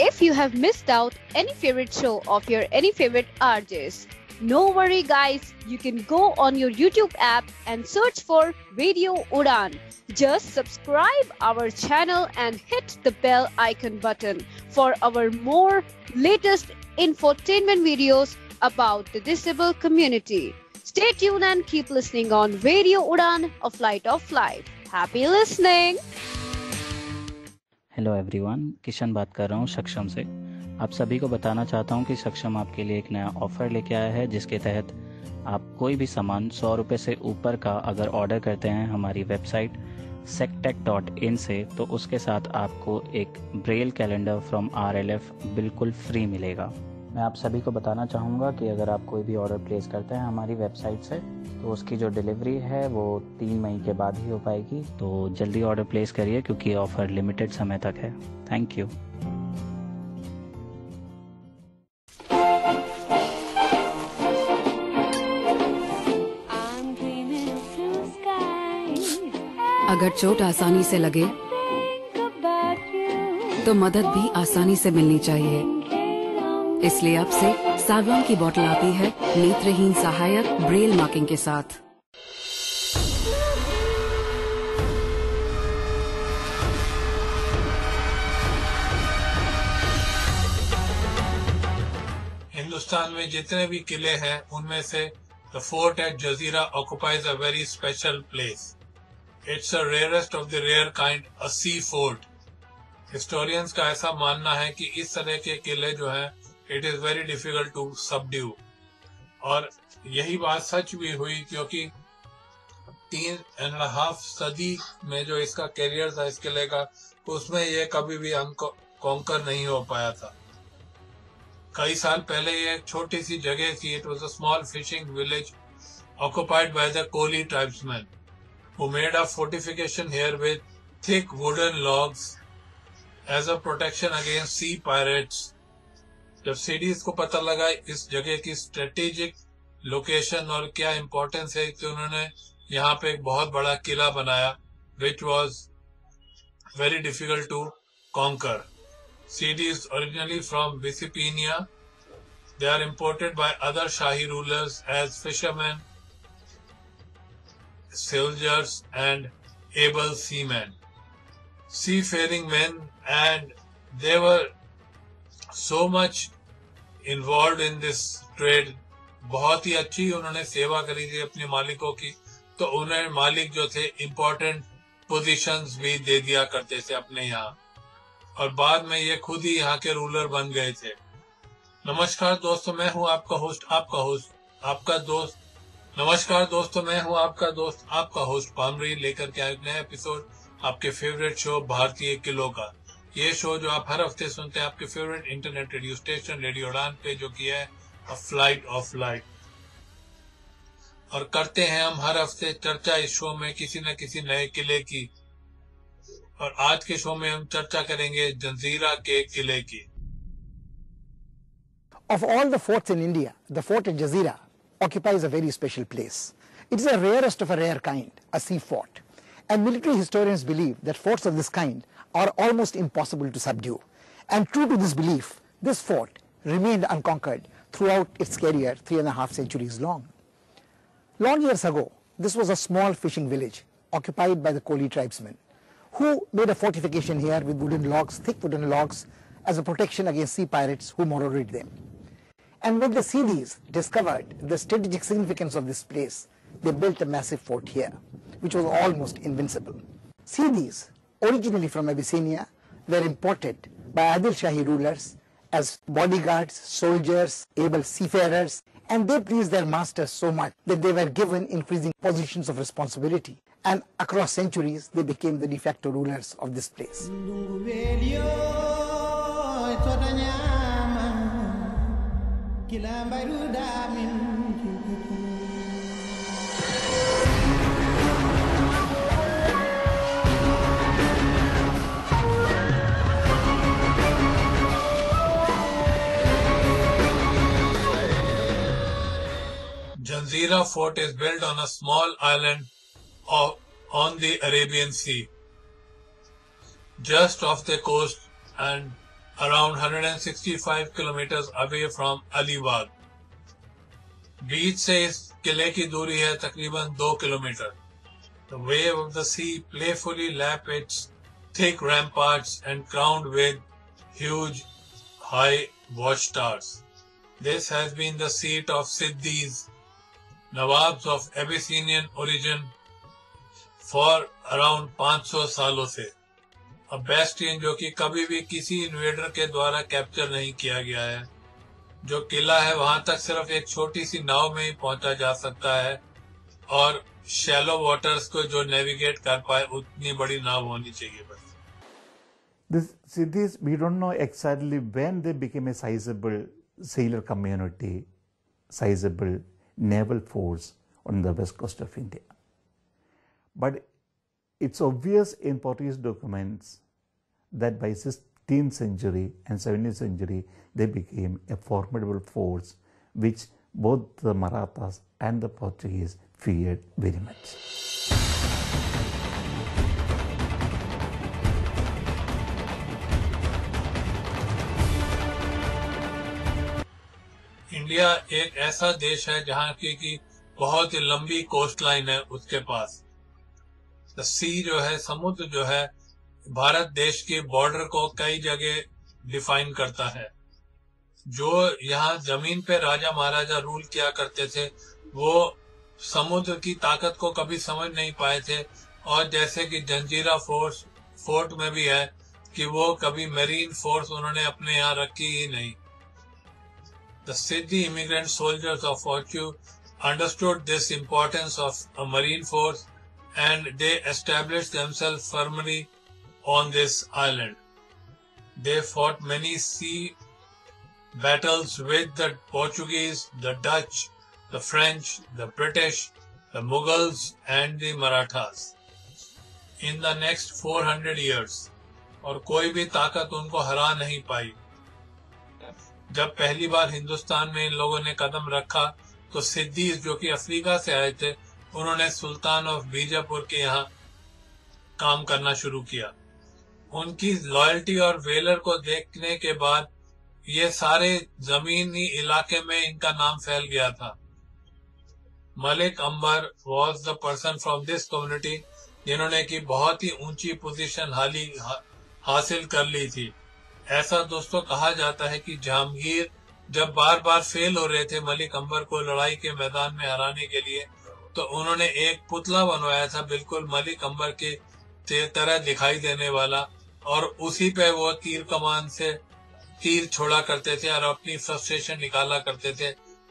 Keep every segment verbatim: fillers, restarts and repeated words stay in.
if you have missed out any favorite show of your any favorite R Js, no worry guys, you can go on your YouTube app and search for Radio Udaan. Just subscribe our channel and hit the bell icon button for our more latest infotainment videos about the disabled community. Stay tuned and keep listening on Radio Udaan, a flight of life. Happy listening! Hello everyone, Kishan बात कर रहा हूँ सक्षम से। आप सभी को बताना चाहता हूँ कि सक्षम आपके लिए एक नया ऑफ़र लेके आया है, जिसके तहत आप कोई भी सामान सौ रुपये से ऊपर का अगर ऑर्डर करते हैं हमारी वेबसाइट सेक्टेक डॉट इन से, तो उसके साथ आपको एक Braille calendar from R L F बिल्कुल फ्री मिलेगा। मैं आप सभी को बताना चाहूँगा कि अगर आप कोई भी ऑर्डर प्लेस करते हैं हमारी वेबसाइट से, तो उसकी जो डिलीवरी है वो तीन मई के बाद ही हो पाएगी। तो जल्दी ऑर्डर प्लेस करिए क्योंकि ऑफ़र लिमिटेड समय तक है। Thank you. अगर चोट आसानी से लगे तो मदद भी आसानी से मिलनी चाहिए। इसलिए अब से सागवान की बोतल आती है नेत्रहीन सहायक ब्रेल मार्किंग के साथ। हिंदुस्तान में जितने भी किले हैं उनमें से the fort at Janjira occupies a very special place. It's a rarest of the rare kind, a sea fort. Historians का ऐसा मानना है कि इस तरह के किले जो हैं it is very difficult to subdue, और यही बात सच भी हुई क्योंकि तीन एंड हाफ सदी में जो इसका कैरियर था इस किले का, उसमें ये कभी भी कॉन्कर नहीं हो पाया था। कई साल पहले ये एक छोटी सी जगह थी। It was a small fishing village occupied by the Koli tribesman who made a fortification here with thick wooden logs as a protection against sea pirates. जब सीडीज को पता लगा इस जगह की स्ट्रेटेजिक लोकेशन और क्या इम्पोर्टेंस है, तो उन्होंने यहाँ पे एक बहुत बड़ा किला बनाया which was very difficult to conquer. Siddis originally from विसिपीनिया, they are imported by other शाही rulers as fisherman, soldiers and able seaman, seafaring men, and they were so much involved in this trade। बहुत ही अच्छी उन्होंने सेवा करी थी अपने मालिकों की, तो उन्हें मालिक जो थे इम्पोर्टेंट पोजीशंस भी दे दिया करते थे अपने यहाँ, और बाद में ये खुद ही यहाँ के रूलर बन गए थे। नमस्कार दोस्तों, मैं हूँ आपका होस्ट आपका होस्ट आपका दोस्त नमस्कार दोस्तों मैं हूँ आपका दोस्त आपका होस्ट पामरी, लेकर के आए नया एपिसोड आपके फेवरेट शो भारतीय किलों का। ये शो जो आप हर हफ्ते सुनते हैं आपके favourite internet radio station radio Udaan पे, जो कि है अ फ्लाइट ऑफ लाइट। और करते हैं हम हर हफ्ते चर्चा इस शो में किसी न किसी नए किले की, और आज के शो में हम चर्चा करेंगे जंजीरा के किले की। Of all the forts in India, the fort at Janzira occupies a very special place. It is the rarest of a rare kind, a sea fort. And military historians believe that forts of this kind are almost impossible to subdue. And true to this belief, this fort remained unconquered throughout its career, three and a half centuries long. Long years ago, this was a small fishing village occupied by the Koli tribesmen, who made a fortification here with wooden logs, thick wooden logs, as a protection against sea pirates who marauded them. And when the Siddhis discovered the strategic significance of this place, they built a massive fort here, which was almost invincible. Siddhis, originally from Abyssinia, were imported by Adil Shahi rulers as bodyguards, soldiers, able seafarers, and they pleased their masters so much that they were given increasing positions of responsibility. And across centuries, they became the de facto rulers of this place. Janzira fort is built on a small island of, on the Arabian Sea, just off the coast, and around one hundred sixty-five kilometers away from Alibag. बीच से इस किले की दूरी है तकरीबन दो kilometre. The wave of the sea playfully lap its thick ramparts and crowned with huge high watchtowers. This has been the seat of Siddis, Nawabs of Abyssinian origin, for around पाँच सौ सालों से. A bastion जो कि कभी भी किसी invader के द्वारा कैप्चर नहीं किया गया है. जो किला है वहां तक सिर्फ एक छोटी सी नाव में ही पहुंचा जा सकता है और शैलो वाटर्स को जो नेविगेट कर पाए उतनी बड़ी नाव होनी चाहिए बस. This cities, we don't know exactly when they became a sizable sailor community, sizable naval force on the west coast of India. But it's obvious in Portuguese documents that by sixteenth century and seventeenth century they became a formidable force which both the Marathas and the Portuguese feared very much. India एक ऐसा देश है जहाँ की, की बहुत ही लंबी coast line है उसके पास. द सी जो है, समुद्र जो है, भारत देश के बॉर्डर को कई जगह डिफाइन करता है. जो यहाँ जमीन पे राजा महाराजा रूल किया करते थे वो समुद्र की ताकत को कभी समझ नहीं पाए थे. और जैसे कि जंजीरा फोर्स फोर्ट में भी है कि वो कभी मेरीन फोर्स उन्होंने अपने यहाँ रखी ही नहीं. The Siddhi immigrant soldiers of fortune understood this importance of a marine force and they established themselves firmly on this island. They fought many sea battles with the Portuguese, the Dutch, the French, the British, the Mughals and the Marathas. In the next four hundred years, और कोई भी ताकत उनको हरा नहीं पाई. जब पहली बार हिंदुस्तान में इन लोगों ने कदम रखा तो सिद्दीज जो कि अफ्रीका से आए थे उन्होंने सुल्तान ऑफ बीजापुर के यहाँ काम करना शुरू किया. उनकी लॉयल्टी और वेलर को देखने के बाद ये सारे जमीनी इलाके में इनका नाम फैल गया था. Malik Ambar was the person from this community जिन्होंने की बहुत ही ऊंची पोजीशन हाली हा, हासिल कर ली थी. ऐसा दोस्तों कहा जाता है कि जहांगीर जब बार बार फेल हो रहे थे मलिक अंबर को लड़ाई के मैदान में हराने के लिए तो उन्होंने एक पुतला बनवाया था बिल्कुल मलिक अंबर के तरह दिखाई देने वाला और उसी पे वो तीर कमान से तीर छोड़ा करते थे और अपनी फ्रस्ट्रेशन निकाला करते थे.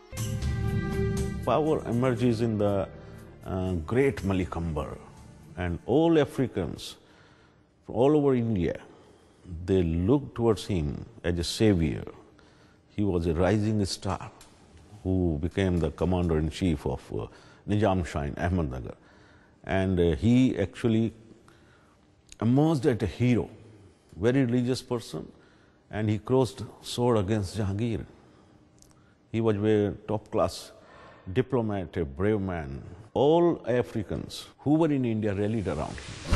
Power emerges in the uh, great Malik Ambar and all Africans all over India. They looked towards him as a savior. He was a rising star who became the commander-in-chief of uh, Nizam Shah in Ahmednagar. And uh, he actually emerged as a hero, very religious person, and he crossed sword against Jahangir. He was a top-class diplomat, a brave man. All Africans who were in India rallied around him.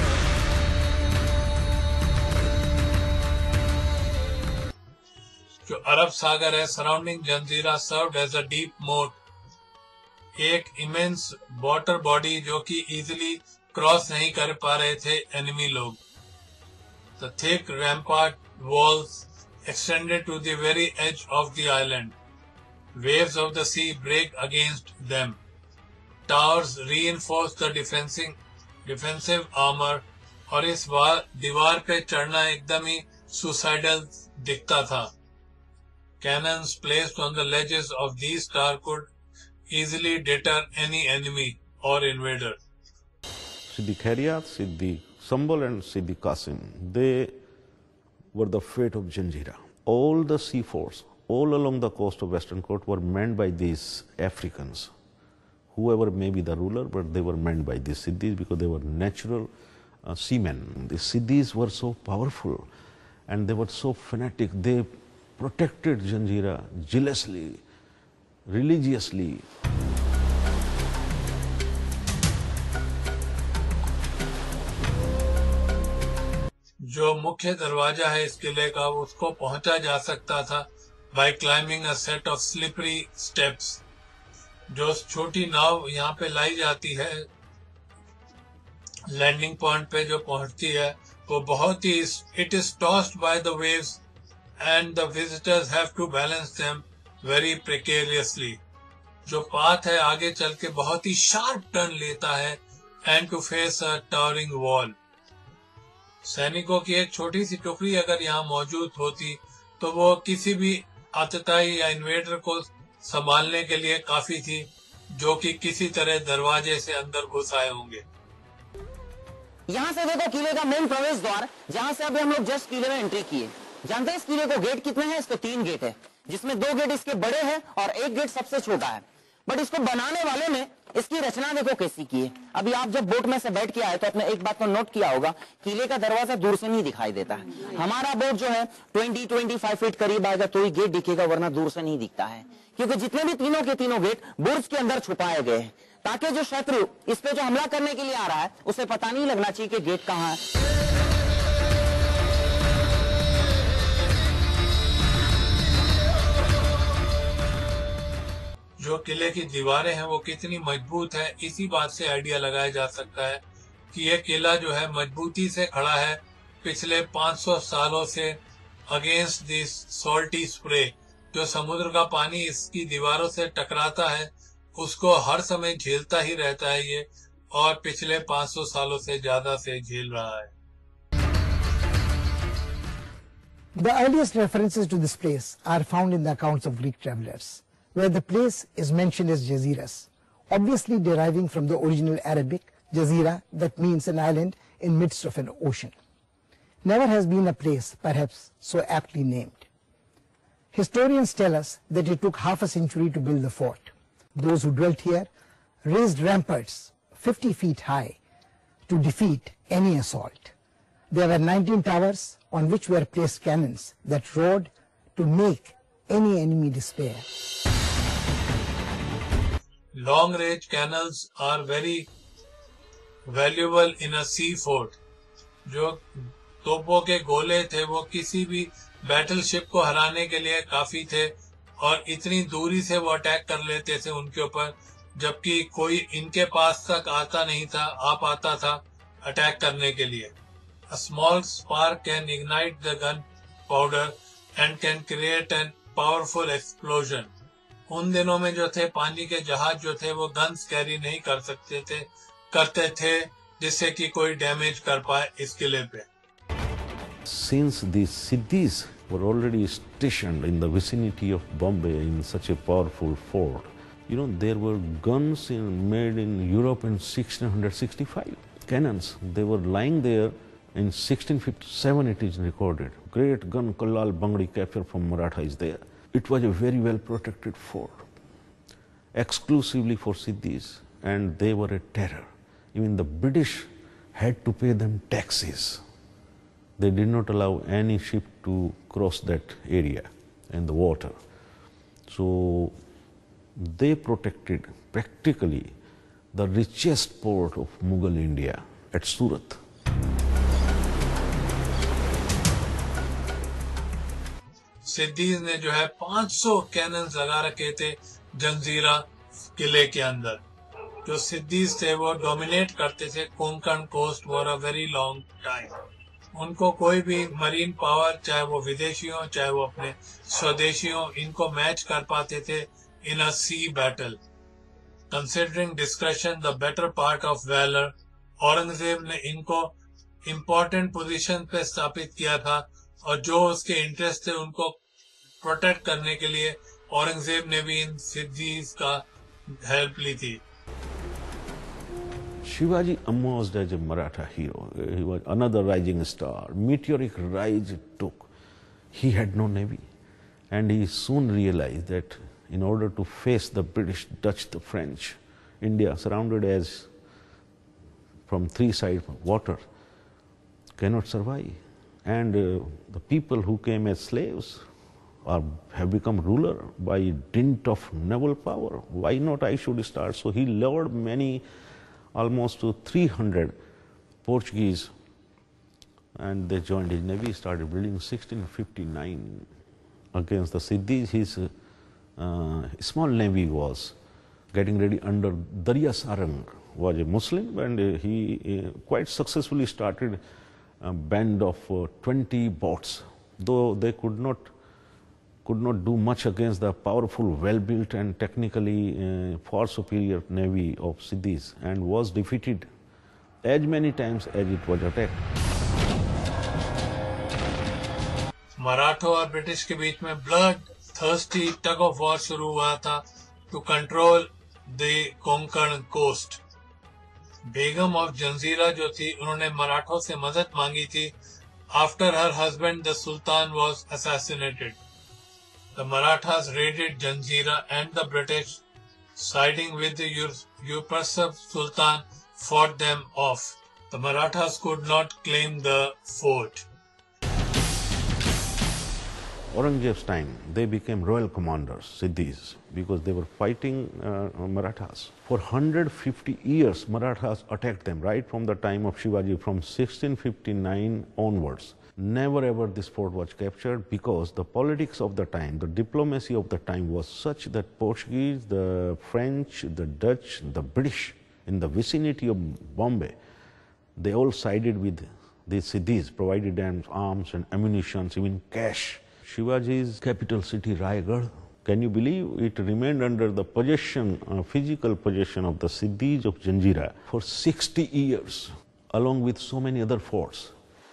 जो अरब सागर है surrounding Janjira served as a deep moat, एक immense water body जो कि easily cross नहीं कर पा रहे थे एनिमी लोग. The thick rampart walls extended to the very edge of the island. Waves of the sea break against them. Towers reinforce the defensive defensive armor और इस बार दीवार पे चढ़ना एकदम ही suicidal दिखता था. Cannons placed on the ledges of these towers could easily deter any enemy or invader. Sidi Khairiyat, Sidi Sambal and Sidi Qasim, they were the fate of Janzira. All the sea forts, all along the coast of Western Coast were manned by these Africans. Whoever may be the ruler, but they were manned by these Siddhis because they were natural uh, seamen. The Siddhis were so powerful and they were so fanatic. They protected Janzira jealously, religiously. जो जो मुख्य दरवाजा है इस किले का उसको पहुंचा जा सकता था by climbing a set of slippery steps. जो छोटी नाव यहाँ पे लाई जाती है लैंडिंग पॉइंट पे जो पहुंचती है वो बहुत ही it is tossed by the waves and the visitors have to balance them very precariously. जो पाथ है आगे चल के बहुत ही शार्प टर्न लेता है and to face a towering wall. सैनिकों की एक छोटी सी टुकड़ी अगर यहाँ मौजूद होती तो वो किसी भी आतताई या इन्वेडर को संभालने के लिए काफी थी, जो कि किसी तरह दरवाजे से अंदर घुस आए होंगे। यहाँ से देखो किले का मेन प्रवेश द्वार, जहाँ से अभी हम लोग जस्ट किले में एंट्री किए। जानते हैं इस किले को गेट कितने हैं? इसको तीन गेट है, जिसमें दो गेट इसके बड़े हैं और एक गेट सबसे छोटा है। बट इसको बनाने वाले ने इसकी रचना देखो कैसी की है। अभी आप जब बोट में से बैठ के आए तो आपने एक बात को नोट किया होगा, किले का दरवाजा दूर से नहीं दिखाई देता है। हमारा बोट जो है बीस पच्चीस फीट करीब आएगा तो ही गेट दिखेगा, वरना दूर से नहीं दिखता है, क्योंकि जितने भी तीनों के तीनों गेट बुर्ज के अंदर छुपाए गए हैं, ताकि जो शत्रु इस पे जो हमला करने के लिए आ रहा है उसे पता नहीं लगना चाहिए कि गेट कहाँ है। जो किले की दीवारें हैं वो कितनी मजबूत है, इसी बात से आइडिया लगाया जा सकता है कि ये किला जो है मजबूती से खड़ा है पिछले पाँच सौ सालों से अगेंस्ट दिस सॉल्टी स्प्रे। जो समुद्र का पानी इसकी दीवारों से टकराता है उसको हर समय झेलता ही रहता है ये, और पिछले पाँच सौ सालों से ज्यादा से झेल रहा है। The earliest references to this place are found in the accounts of Greek travelers, where the place is mentioned as Janziras, obviously deriving from the original Arabic Jazira, that means an island in midst of an ocean. Never has been a place perhaps so aptly named. Historians tell us that it took half a century to build the fort. Those who dwelt here raised ramparts fifty feet high to defeat any assault. There were nineteen towers on which were placed cannons that roared to make any enemy despair. Long range cannons are very valuable in a sea fort. जो तोपों के गोले थे वो किसी भी battleship को हराने के लिए काफी थे, और इतनी दूरी से वो अटैक कर लेते थे उनके ऊपर, जबकि कोई इनके पास तक आता नहीं था, आ पाता था अटैक करने के लिए। A small spark can ignite the gun powder and can create an powerful explosion. उन दिनों में जो थे पानी के जहाज जो थे वो गन्स कैरी नहीं कर सकते थे करते थे जिससे कि कोई डैमेज कर पाए इस किले पे। Since these cities were already stationed in the vicinity of Bombay in such a powerful fort, you know, there were guns in, made in Europe in sixteen sixty-five. Cannons, they were lying there in sixteen fifty-seven, it is recorded. Great gun Kallal Bangdi capture from Maratha is there. It was a very well protected fort, exclusively for Siddhis, and they were a terror. Even the British had to pay them taxes. They did not allow any ship to cross that area and the water. So they protected practically the richest port of Mughal India at Surat. Siddhis ने जो है पाँच सौ cannons लगा रखे थे जंजीरा किले के अंदर। जो सिद्धीज थे वो डोमिनेट करते थे Konkan coast for a very long time. उनको कोई भी मरीन पावर, चाहे वो विदेशी हो चाहे वो अपने स्वदेशी हो, इनको मैच कर पाते थे in a sea battle. Considering discretion the better part of valour, Aurangzeb ने इनको इम्पोर्टेंट पोजीशन पे स्थापित किया था, और जो उसके इंटरेस्ट थे उनको प्रोटेक्ट करने के लिए औरंगजेब ने भी इन सिद्धीज का हेल्प ली थी। Shivaji emerged as a Maratha hero. He was another rising star. Meteoric rise it took. He had no navy, and he soon realized that in order to face the British, Dutch, the French, India surrounded as from three sides water cannot survive. And uh, the people who came as slaves are, have become ruler by dint of naval power. Why not I should start? So he lured many, almost to three hundred Portuguese and they joined his navy, started building sixteen fifty-nine against the Siddhis. His uh, small navy was getting ready under Darya Sarang, was a Muslim, and uh, he uh, quite successfully started a band of uh, twenty boats, though they could not could not do much against the powerful, well-built and technically uh, far superior navy of Siddhis, and was defeated as many times as it was attacked. मराठों और British के बीच में blood thirsty tug of war शुरू हुआ था to control the Konkan coast. Begum of Janjira जो थी, उन्होंने मराठों से मदद मांगी थी after her husband the sultan was assassinated. The Marathas raided Janjira and the British, siding with the Yusuf sultan, fought them off. The Marathas could not claim the fort. Aurangzeb's time, they became royal commanders, Siddhis, because they were fighting uh, Marathas. For one hundred fifty years, Marathas attacked them, right from the time of Shivaji, from sixteen fifty-nine onwards. Never ever this fort was captured, because the politics of the time, the diplomacy of the time was such that Portuguese, the French, the Dutch, the British, in the vicinity of Bombay, they all sided with the Siddhis, provided them arms and ammunition, even cash. Shivaji's capital city, Raigad, can you believe it remained under the possession, uh, physical possession of the Siddhis of Janzira for sixty years, along with so many other forts.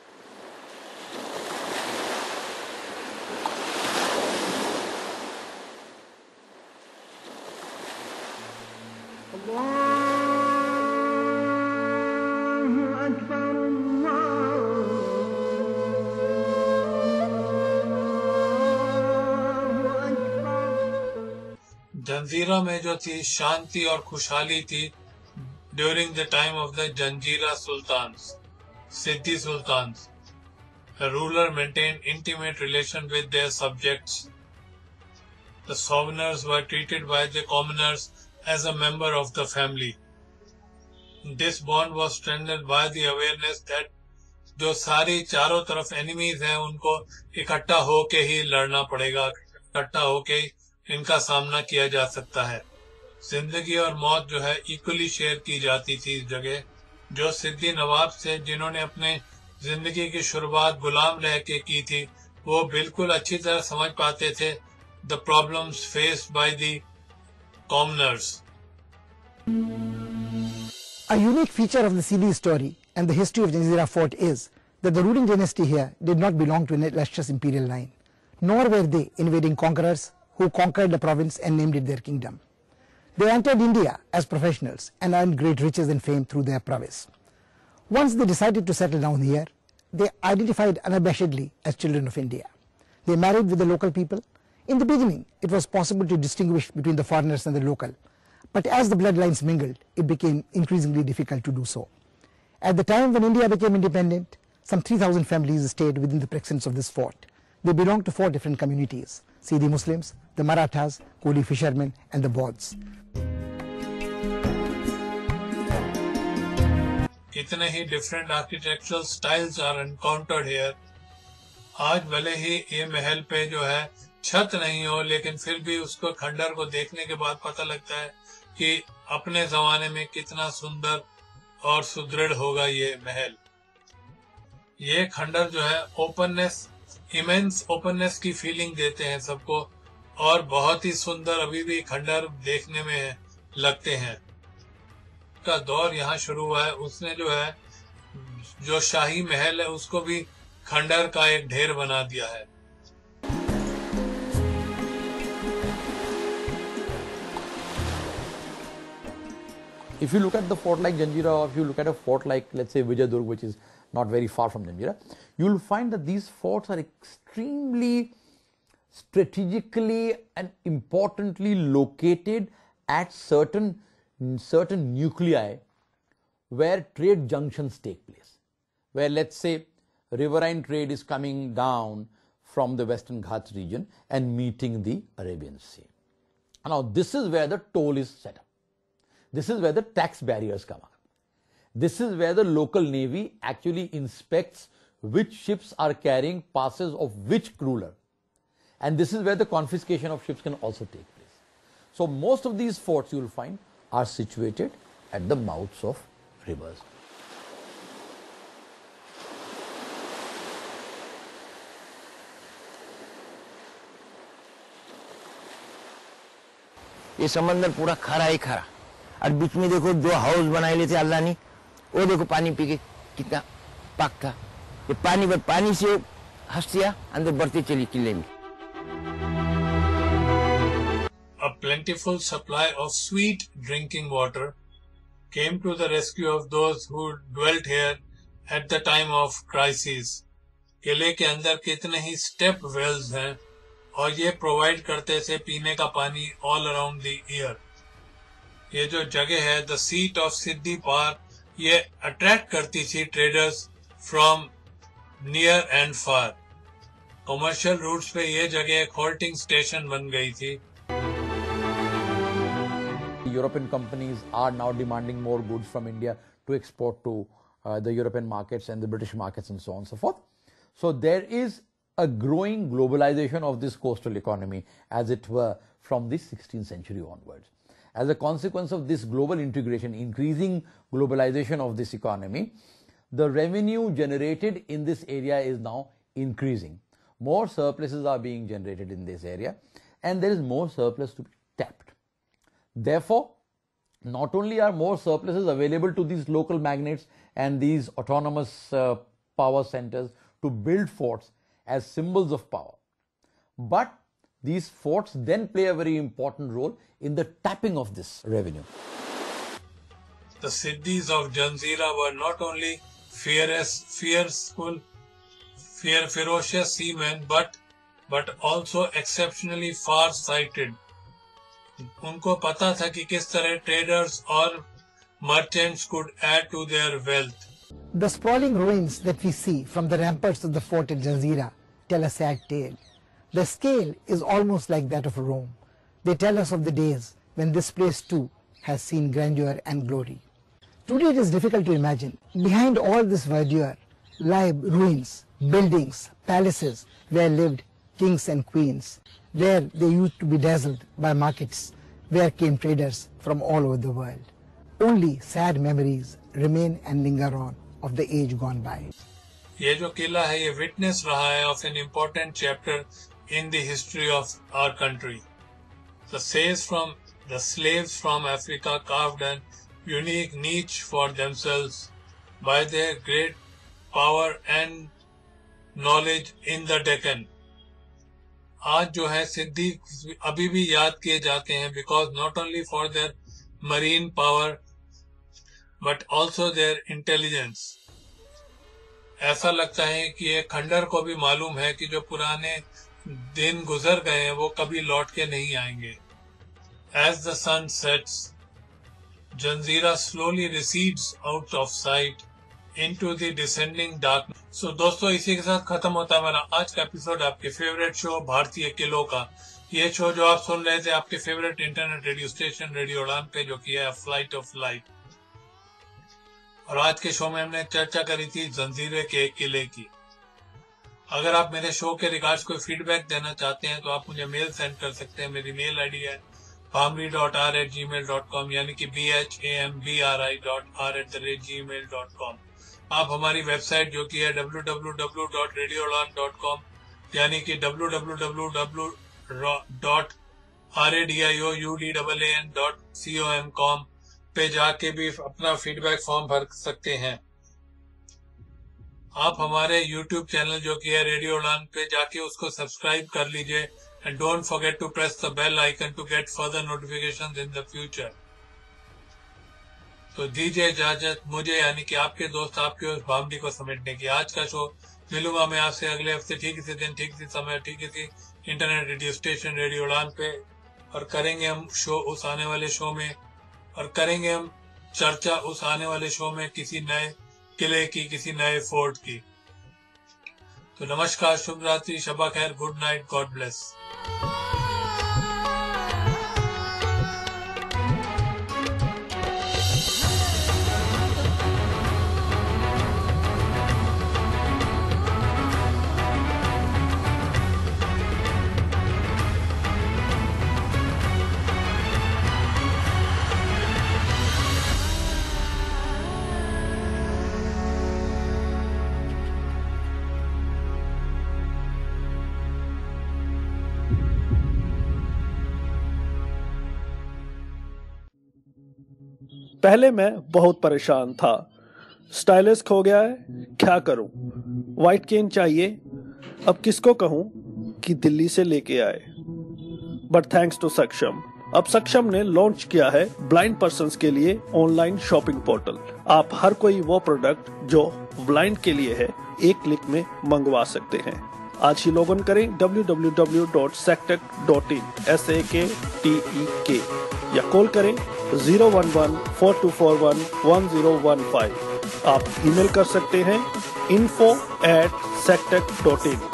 Janjira में जो थी शांति और खुशहाली थी during the time of the Janjira sultans, Siddi sultans. The ruler maintained intimate relation with their subjects. The sovereigns were treated by the commoners as a member of the family. This bond was strengthened by the awareness that जो सारी चारों तरफ enemies हैं उनको इकट्ठा होके ही लड़ना पड़ेगा, इकट्ठा होके इनका सामना किया जा सकता है. जिंदगी और मौत जो है इक्वली शेयर की जाती थी इस जगह. जो सिद्दी नवाब से जिन्होंने अपने जिंदगी की शुरुआत गुलाम रह के की थी, वो बिल्कुल अच्छी तरह समझ पाते थे the problems faced by the commoners. A unique feature of the Siddhi story and the history of Janzira fort is that the ruling dynasty here did not belong to an illustrious imperial line, nor were they invading conquerors who conquered the province and named it their kingdom. They entered India as professionals and earned great riches and fame through their prowess. Once they decided to settle down here, they identified unabashedly as children of India. They married with the local people. In the beginning, it was possible to distinguish between the foreigners and the local, but as the bloodlines mingled, it became increasingly difficult to do so. At the time when India became independent, some three thousand families stayed within the precincts of this fort. They belonged to four different communities: Siddhi Muslims, the Marathas, Koli fishermen, and the Bauds. कितने ही different architectural styles are encountered here. आज भले ही ये महल पे जो है छत नहीं हो, लेकिन फिर भी उसको खंडर को देखने के बाद पता लगता है कि अपने जमाने में कितना सुंदर और सुदृढ़ होगा ये महल. ये खंडर जो है ओपननेस, इमेंस ओपननेस की फीलिंग देते हैं सबको, और बहुत ही सुंदर अभी भी खंडर देखने में लगते हैं. का दौर यहाँ शुरू हुआ है. उसने जो है जो शाही महल है उसको भी खंडर का एक ढेर बना दिया है. If you look at the fort like Janzira, or if you look at a fort like, let's say, Vijayadurg, which is not very far from Janzira, you will find that these forts are extremely strategically and importantly located at certain, certain nuclei where trade junctions take place. Where, let's say, riverine trade is coming down from the Western Ghats region and meeting the Arabian Sea. Now, this is where the toll is set up. This is where the tax barriers come up. This is where the local navy actually inspects which ships are carrying passes of which ruler. And this is where the confiscation of ships can also take place. So most of these forts you will find are situated at the mouths of rivers. ये समंदर पूरा खरा ही खरा, और बीच में देखो जो house बनाए लेते अल्लाह ने, वो देखो पानी पी के कितना पाक था। ये पानी पर पानी से हस्तियां अंदर बढ़ती चली किले में। A plentiful supply of sweet drinking water came to the rescue of those who dwelt here at the time of crisis. किले के अंदर कितने ही स्टेप वेल्स हैं और ये प्रोवाइड करते थे पीने का पानी ऑल अराउंड द ईयर। ये जो जगह है the seat of Siddi power, ये अट्रैक्ट करती थी traders from near and far. Commercial routes पे ये जगह एक होल्टिंग स्टेशन बन गई थी। European companies are now demanding more goods from India to export to uh, the European markets and the British markets and so on and so forth. So there is a growing globalization of this coastal economy, as it were, from the sixteenth century onwards. As a consequence of this global integration, increasing globalization of this economy, the revenue generated in this area is now increasing. More surpluses are being generated in this area, and there is more surplus to be tapped. Therefore, not only are more surpluses available to these local magnates and these autonomous uh, power centers to build forts as symbols of power, but these forts then play a very important role in the tapping of this revenue. The Siddhis of Janzira were not only fierce, fearful, fear, ferocious seamen, but but also exceptionally far-sighted. उनको पता था कि किस तरह traders और merchants could add to their wealth. The sprawling ruins that we see from the ramparts of the fort at Janzira tell a sad tale. The scale is almost like that of Rome. They tell us of the days when this place too has seen grandeur and glory. Today it is difficult to imagine. Behind all this verdure lie ruins, buildings, palaces where lived kings and queens, where they used to be dazzled by markets, where came traders from all over the world. Only sad memories remain and linger on of the age gone by. ये जो किला है ये witness रहा है of an important chapter in the history of our country. The slaves from the slaves from Africa carved an unique niche for themselves by their great power and knowledge in the Deccan. आज जो है सिद्धि अभी भी याद किए जाते हैं because not only for their marine power but also their intelligence. ऐसा लगता है कि ये खंडर को भी मालूम है कि जो पुराने दिन गुजर गए हैं वो कभी लौट के नहीं आएंगे. As the sun sets, Janzira slowly recedes out of sight into the descending darkness. So दोस्तों इसी के साथ खत्म होता है मेरा आज का एपिसोड आपके फेवरेट शो भारतीय किलों का. ये शो जो आप सुन रहे थे आपके favourite internet radio station radio Udaan पे जो किया है फ्लाइट ऑफ लाइट. और आज के शो में हमने चर्चा करी थी जंजीरे के किले की. अगर आप मेरे शो के रिगार्ड्स कोई फीडबैक देना चाहते हैं तो आप मुझे मेल सेंड कर सकते हैं. मेरी मेल आईडी है bhamri dot r at gmail dot com यानी कि b h a m b r i dot r at the rate gmail dot com. आप हमारी वेबसाइट जो कि है w w w dot radio udan dot com यानी कि w w w w dot radio dot com पे जाके भी अपना फीडबैक फॉर्म भर सकते हैं. आप हमारे यूट्यूब चैनल जो कि है रेडियो उड़ान पे जाके उसको सब्सक्राइब कर लीजिए and don't forget to press the bell icon to get further notifications in the future. तो दीजिए इजाजत मुझे यानी कि आपके दोस्त आपके उस भामडी को समेटने की. आज का शो मिलूंगा मैं आपसे अगले हफ्ते ठीक इसी दिन ठीक इसी समय ठीक इसी internet radio station radio Udaan पे. और करेंगे हम शो उस आने वाले शो में और करेंगे हम चर्चा उस आने वाले शो में किसी नए किले की किसी नए फोर्ट की. तो नमस्कार, शुभ रात्रि, शबा खैर, गुड नाइट, गॉड ब्लेस. पहले मैं बहुत परेशान था। स्टाइलिस खो गया है, क्या करूं? व्हाइट केन चाहिए, अब किसको कहूं कि दिल्ली से लेके आए। बट थैंक्स टू सक्षम, अब सक्षम ने लॉन्च किया है ब्लाइंड पर्सन्स के लिए ऑनलाइन शॉपिंग पोर्टल। आप हर कोई वो प्रोडक्ट जो ब्लाइंड के लिए है एक क्लिक में मंगवा सकते हैं। आज ही लॉग इन करें W W W dot sectech dot in S A K T E K या कॉल करें zero one one four two four one one zero one five. आप ईमेल कर सकते हैं info at sectech dot in.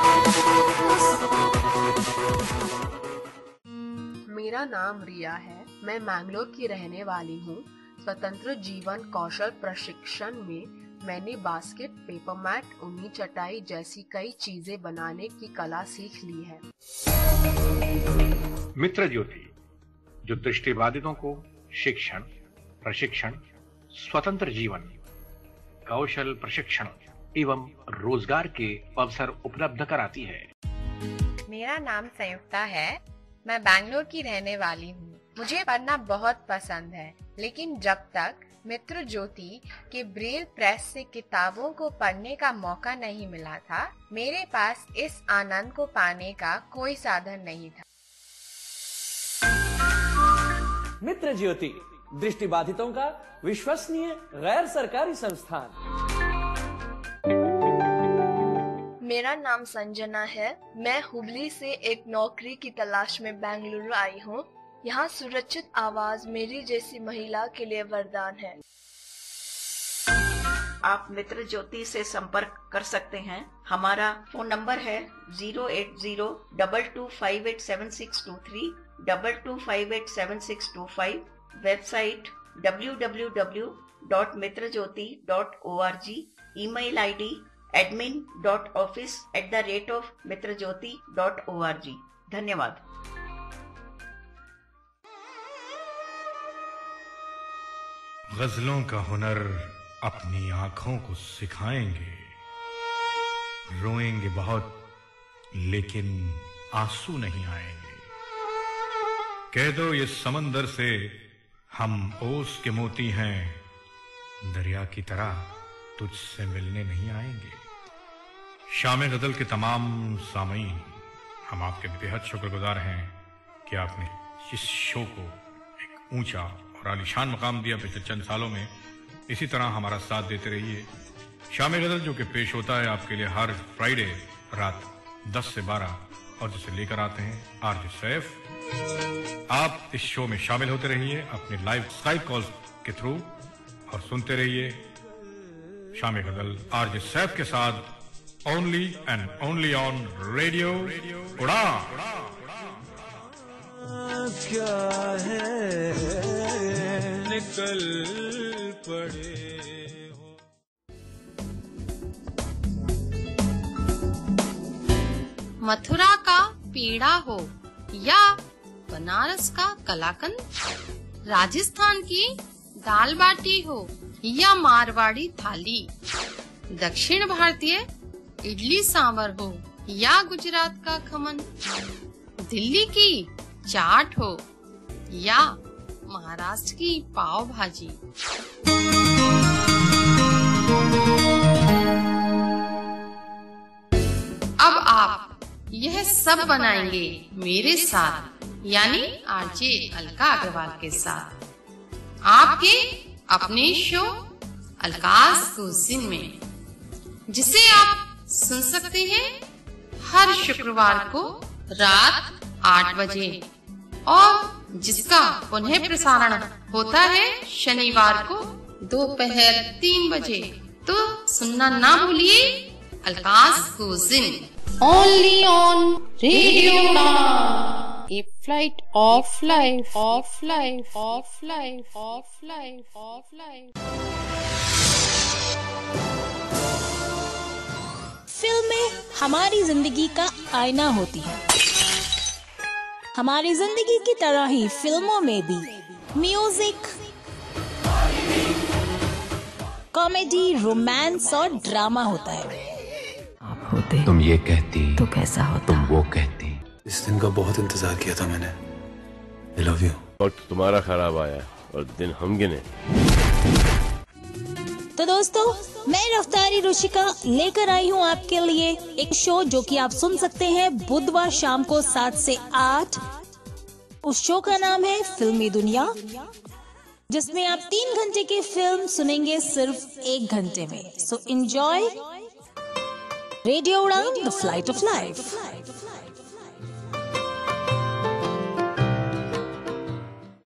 मेरा नाम रिया है, मैं मैंगलोर की रहने वाली हूँ। स्वतंत्र जीवन कौशल प्रशिक्षण में मैंने बास्केट, पेपर मैट, ऊनी चटाई जैसी कई चीजें बनाने की कला सीख ली है। मित्र ज्योति, जो दृष्टिबाधितों को शिक्षण, प्रशिक्षण, स्वतंत्र जीवन, कौशल प्रशिक्षण एवं रोजगार के अवसर उपलब्ध कराती है। मेरा नाम संयुक्ता है, मैं बैंगलोर की रहने वाली हूँ। मुझे पढ़ना बहुत पसंद है, लेकिन जब तक मित्र ज्योति के ब्रेल प्रेस से किताबों को पढ़ने का मौका नहीं मिला था, मेरे पास इस आनंद को पाने का कोई साधन नहीं था। मित्र ज्योति, दृष्टिबाधितों का विश्वसनीय गैर सरकारी संस्थान। मेरा नाम संजना है, मैं हुबली से एक नौकरी की तलाश में बेंगलुरु आई हूँ। यहाँ सुरक्षित आवाज मेरी जैसी महिला के लिए वरदान है। आप मित्र ज्योति से संपर्क कर सकते हैं। हमारा फोन नंबर है zero eight zero double two five eight seven six two three double two five eight seven six two five. Website W W W dot Mitra Jyoti dot O R G. Email I D admin dot office at the rate of Mitra Jyoti dot O R G. धन्यवाद। गजलों का हुनर अपनी आंखों को सिखाएंगे। रोएंगे बहुत लेकिन आंसू नहीं आएंगे। कह दो ये समंदर से हम ओस के मोती हैं, दरिया की तरह तुझसे मिलने नहीं आएंगे। शाम गजल के तमाम सामीन, हम आपके बेहद शुक्रगुजार हैं कि आपने इस शो को एक ऊंचा और आलीशान मकाम दिया। पिछले चंद सालों में इसी तरह हमारा साथ देते रहिए। शाम गजल जो कि पेश होता है आपके लिए हर फ्राइडे रात दस से बारह, और जिसे लेकर आते हैं आरजे सैफ। आप इस शो में शामिल होते रहिए अपने लाइव स्काइप कॉल्स के थ्रू और सुनते रहिए शाम गजल आरजे सैफ के साथ only and only on radio Udaan. क्या है निकल पड़े हो। मथुरा का पेड़ा हो या बनारस का कलाकंद, राजस्थान की दाल बाटी हो या मारवाड़ी थाली, दक्षिण भारतीय इडली सांभर हो या गुजरात का खमन, दिल्ली की चाट हो या महाराष्ट्र की पाव भाजी। अब आप यह सब बनाएंगे मेरे साथ, यानी आरजे अलका अग्रवाल के साथ, आपके अपने शो अलकास कुज़ीन में, जिसे आप सुन सकते हैं हर शुक्रवार को रात आठ बजे और जिसका पुनः प्रसारण होता है शनिवार को दोपहर तीन बजे। तो सुनना ना भूलिए Alka's cuisine only on radio Udaan. A flight of life of life of life of life of life. फिल्में हमारी जिंदगी का आईना होती है। हमारी जिंदगी की तरह ही फिल्मों में भी म्यूजिक, कॉमेडी, रोमांस और ड्रामा होता है। आप होते तुम ये कहती तो कैसा होता, तुम वो कहती। इस दिन का बहुत इंतजार किया था मैंने। I love you। वक्त तुम्हारा खराब आया और दिन हम गिने। तो दोस्तों, मैं रफ्तारी रुशिका लेकर आई हूँ आपके लिए एक शो जो कि आप सुन सकते हैं बुधवार शाम को सात से आठ। उस शो का नाम है फिल्मी दुनिया, जिसमें आप तीन घंटे की फिल्म सुनेंगे सिर्फ एक घंटे में। So enjoy radio Udaan, the flight of life.